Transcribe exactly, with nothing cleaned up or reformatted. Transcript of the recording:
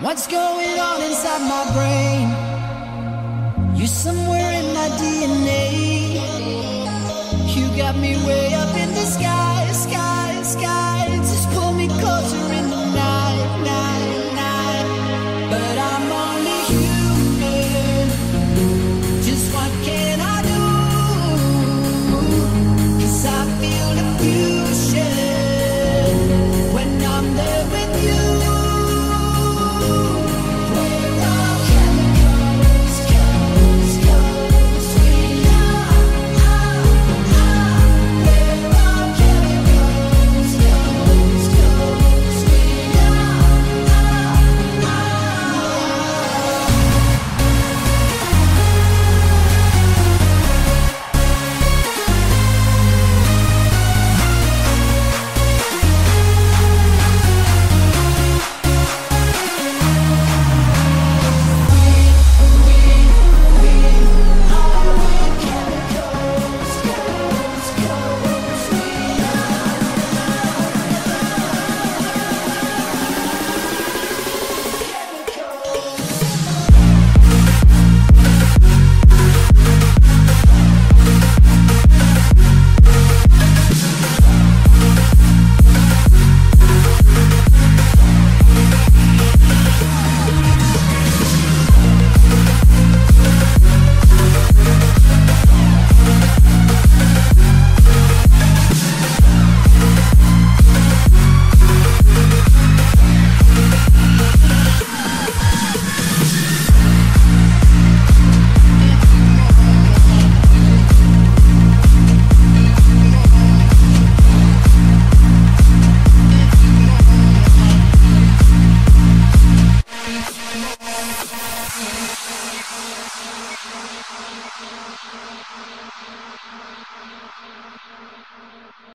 What's going on inside my brain? You're somewhere in my D N A. You got me way up in the sky, sky, sky. Just pull me closer in the night, night, night. But I'm only human. Just what can I do? 'Cause I feel the fusion when I'm there with you.